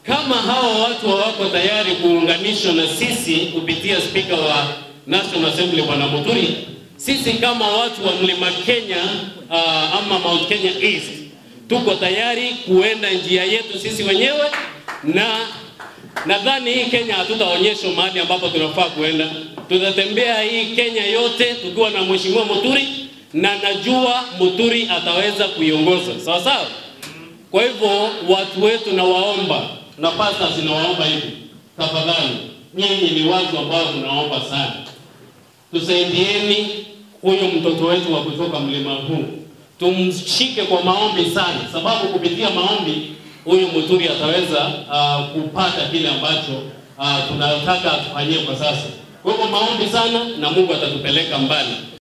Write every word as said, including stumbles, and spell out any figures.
kama hao watu wako tayari kuunganishwa na sisi kupitia spika wa National Assembly Bwana Muturi, sisi kama watu wa Mlima Kenya uh, ama Mount Kenya East tuko tayari kuenda njia yetu sisi wenyewe, na nadhani hii Kenya hatutaonyeshwa mahali ambapo tunafaa kuenda. Tutatembea hii Kenya yote tukiwa na Mheshimiwa Muturi, na najua Muturi ataweza kuiongoza sawa sawa. Kwa hivyo watu wetu na waomba na pastors na waomba hivi, tafadhali nyinyi ni watu ambao tunaomba sana, tusaidieni huyo mtoto wetu wa kutoka mlima huu, tumshike kwa maombi sana, sababu kupitia maombi huyu Muturi ataweza uh, kupata kile ambacho uh, tunataka atufanyie kwa sasa. Kwa hivyo maombi sana na Mungu atatupeleka mbali.